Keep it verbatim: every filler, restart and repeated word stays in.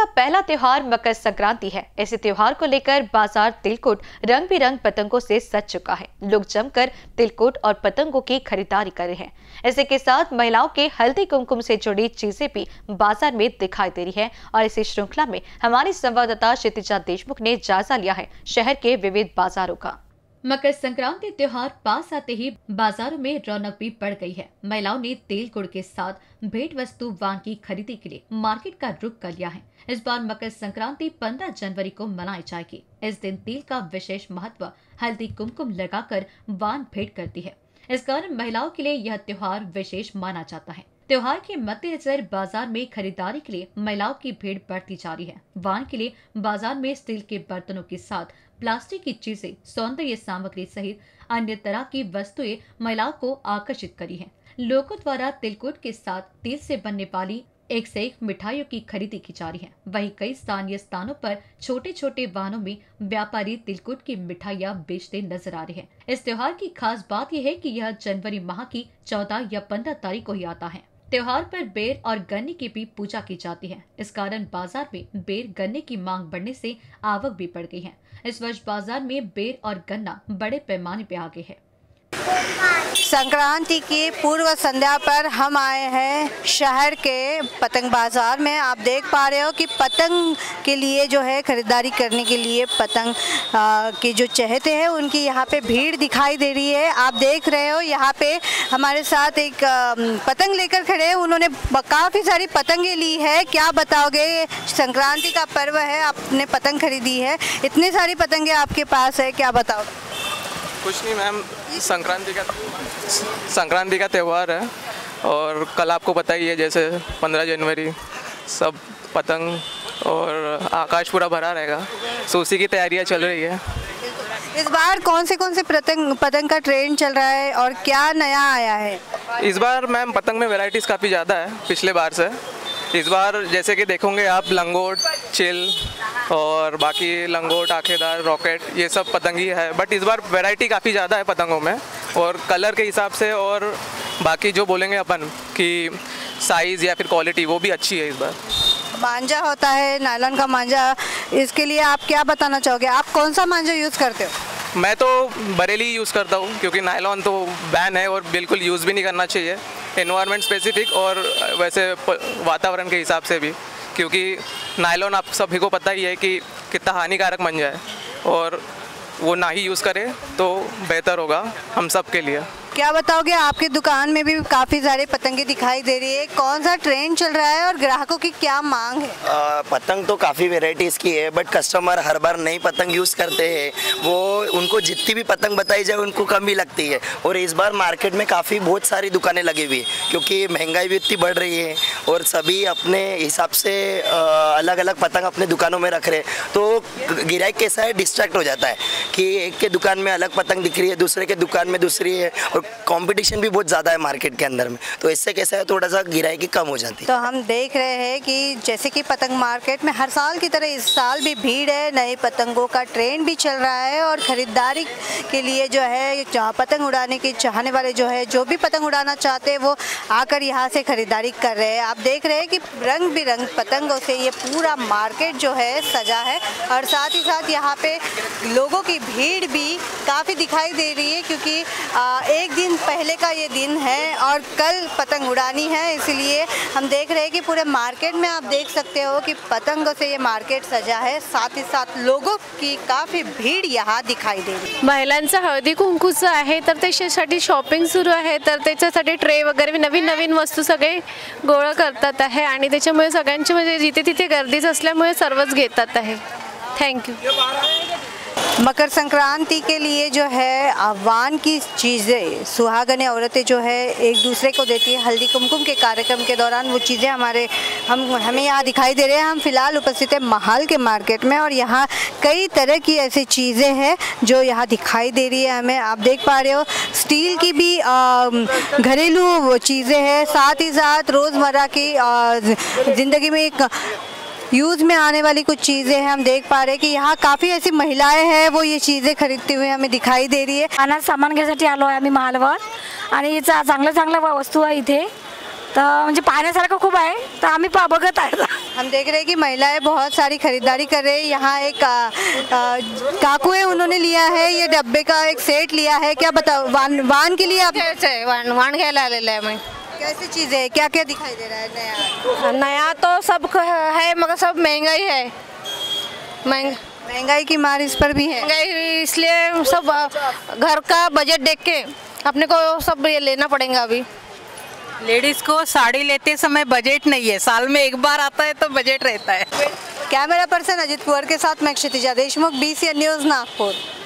का पहला त्योहार मकर संक्रांति है। ऐसे त्योहार को लेकर बाजार तिलकुट रंग बिरंग पतंगों से सज चुका है। लोग जमकर तिलकुट और पतंगों की खरीदारी कर रहे हैं। इसी के साथ महिलाओं के हल्दी कुमकुम से जुड़ी चीजें भी बाजार में दिखाई दे रही है। और इसी श्रृंखला में हमारी संवाददाता क्षितिजा देशमुख ने जायजा लिया है शहर के विविध बाजारों का। मकर संक्रांति त्योहार पास आते ही बाजारों में रौनक भी बढ़ गई है। महिलाओं ने तेल गुड़ के साथ भेंट वस्तु वाहन की खरीदी के लिए मार्केट का रुख कर लिया है। इस बार मकर संक्रांति पंद्रह जनवरी को मनाई जाएगी। इस दिन तिल का विशेष महत्व हल्दी कुमकुम लगाकर वाहन भेंट करती है। इस कारण महिलाओं के लिए यह त्योहार विशेष माना जाता है। त्योहार के मद्देनजर बाजार में खरीदारी के लिए महिलाओं की भीड़ बढ़ती जा रही है। वाहन के लिए बाजार में स्टील के बर्तनों के साथ प्लास्टिक की चीजें, सौंदर्य सामग्री सहित अन्य तरह की वस्तुएं महिलाओं को आकर्षित करी हैं। लोगों द्वारा तिलकुट के साथ तिल से बनने वाली एक से एक मिठाइयों की खरीदी की जा रही है। वहीं कई स्थानीय स्थानों पर छोटे छोटे वाहनों में व्यापारी तिलकुट की मिठाइयां बेचते नजर आ रहे हैं। इस त्योहार की खास बात यह है कि यह जनवरी माह की चौदह या पंद्रह तारीख को ही आता है। त्योहार पर बेर और गन्ने की भी पूजा की जाती है। इस कारण बाजार में बेर गन्ने की मांग बढ़ने से आवक भी बढ़ गई है। इस वर्ष बाजार में बेर और गन्ना बड़े पैमाने पे आ गए हैं। संक्रांति की पूर्व संध्या पर हम आए हैं शहर के पतंग बाजार में। आप देख पा रहे हो कि पतंग के लिए जो है खरीदारी करने के लिए पतंग आ, के जो चाहते हैं उनकी यहाँ पे भीड़ दिखाई दे रही है। आप देख रहे हो यहाँ पे हमारे साथ एक आ, पतंग लेकर खड़े हैं। उन्होंने काफ़ी सारी पतंगें ली है। क्या बताओगे, संक्रांति का पर्व है, आपने पतंग खरीदी है, इतनी सारी पतंगें आपके पास है, क्या बताओगे? कुछ नहीं मैम, संक्रांति का संक्रांति का त्यौहार है और कल आपको पता ही है जैसे पंद्रह जनवरी सब पतंग और आकाश पूरा भरा रहेगा, सो उसी की तैयारियां चल रही है। इस बार कौन से कौन से पतंग पतंग का ट्रेंड चल रहा है और क्या नया आया है? इस बार मैम पतंग में वैरायटीज़ काफ़ी ज़्यादा है पिछले बार से। इस बार जैसे कि देखोगे आप लंगोट, चिल और बाकी लंगोट, आखेदार, रॉकेट, ये सब पतंग ही है। बट इस बार वैरायटी काफ़ी ज़्यादा है पतंगों में और कलर के हिसाब से, और बाकी जो बोलेंगे अपन कि साइज़ या फिर क्वालिटी वो भी अच्छी है। इस बार मांझा होता है, नायलॉन का मांझा, इसके लिए आप क्या बताना चाहोगे? आप कौन सा मांझा यूज़ करते हो? मैं तो बरेली यूज़ करता हूँ क्योंकि नायलॉन तो बैन है और बिल्कुल यूज़ भी नहीं करना चाहिए, एनवायरनमेंट स्पेसिफिक और वैसे वातावरण के हिसाब से भी, क्योंकि नायलॉन आप सभी को पता ही है कि कितना हानिकारक बन जाए और वो ना ही यूज़ करें तो बेहतर होगा हम सब के लिए। क्या बताओगे, आपकी दुकान में भी काफ़ी सारे पतंगे दिखाई दे रही है, कौन सा ट्रेंड चल रहा है और ग्राहकों की क्या मांग है? आ, पतंग तो काफ़ी वेराइटीज़ की है बट कस्टमर हर बार नई पतंग यूज़ करते हैं। वो उनको जितनी भी पतंग बताई जाए उनको कम ही लगती है। और इस बार मार्केट में काफ़ी बहुत सारी दुकानें लगी हुई है क्योंकि महंगाई भी इतनी बढ़ रही है और सभी अपने हिसाब से अलग अलग पतंग अपने दुकानों में रख रहे हैं। तो गिराइक कैसा है, डिस्ट्रैक्ट हो जाता है कि एक के दुकान में अलग पतंग दिख रही है, दूसरे के दुकान में दूसरी है और कंपटीशन भी बहुत ज़्यादा है मार्केट के अंदर में। तो इससे कैसा है, थोड़ा सा गिराई कम हो जाती है। तो हम देख रहे हैं कि जैसे कि पतंग मार्केट में हर साल की तरह इस साल भी भीड़ है, नए पतंगों का ट्रेंड भी चल रहा है और ख़रीदारी के लिए जो है जहाँ पतंग उड़ाने के चाहने वाले जो है जो भी पतंग उड़ाना चाहते हैं वो आकर यहाँ से ख़रीदारी कर रहे हैं। आप देख रहे हैं कि रंग बिरंग पतंगों से ये पूरा मार्केट जो है सजा है और साथ ही साथ यहाँ पे लोगों की भीड़ भी काफ़ी दिखाई दे रही है क्योंकि एक दिन पहले का ये दिन है और कल पतंग उड़ानी है, इसलिए हम देख रहे हैं कि पूरे मार्केट में आप देख सकते हो कि पतंगों से ये मार्केट सजा है। साथ ही साथ लोगों की काफ़ी भीड़ यहाँ दिखाई दे रही है। महिलांचं हळदी कुंकूचं आहे तर त्याच्यासाठी शॉपिंग सुरू आहे, तर त्याच्यासाठी ट्रे वगैरे नवीन नवीन वस्तू सगळे गोळा करतात आहे आणि त्याच्यामुळे सगळ्यांची म्हणजे जिथे तिथे गर्दीच असल्यामुळे सर्वच घेतात आहे। Thank you. मकर संक्रांति के लिए जो है वाहन की चीज़ें सुहागने औरतें जो है एक दूसरे को देती है। हल्दी कुमकुम के कार्यक्रम के दौरान वो चीज़ें हमारे हम हमें यहाँ दिखाई दे रहे हैं। हम फिलहाल उपस्थित है महाल के मार्केट में और यहाँ कई तरह की ऐसी चीज़ें हैं जो यहाँ दिखाई दे रही है हमें। आप देख पा रहे हो स्टील की भी घरेलू चीज़ें हैं, साथ ही साथ रोज़मर्रा की ज़िंदगी में एक यूज़ में आने वाली कुछ चीज़ें हैं। हम देख पा रहे हैं कि यहाँ काफ़ी ऐसी महिलाएं हैं वो ये चीज़ें खरीदती हुई हमें दिखाई दे रही है। अनाज सामान घ्यायसाठी आलो आहे आम्ही महालवर आणि चांगलं चांगलं वस्तू आहे इथे तर म्हणजे पाहण्यासारखं खूप आहे, तर आम्ही पा बघत आहे. हम देख रहे हैं कि महिलाएं बहुत सारी खरीदारी कर रही है. यहाँ एक आ, आ, काकू है, उन्होंने लिया है ये डब्बे का एक सेट लिया है. क्या बताओ, वान वान के लिए आप वाण वाण घ्यायला आलेलं आहे मी. कैसी चीज़ है, क्या क्या दिखाई दे रहा है नया? नया तो सब है मगर सब महंगाई है. महंग महंगाई की मार इस पर भी है. महंगाई इसलिए सब घर का बजट देख के अपने को सब ये लेना पड़ेगा. अभी लेडीज को साड़ी लेते समय बजट नहीं है, साल में एक बार आता है तो बजट रहता है. कैमरा पर्सन अजित कुंवर के साथ मैं Kshitija Deshmukh, B C N news Nagpur.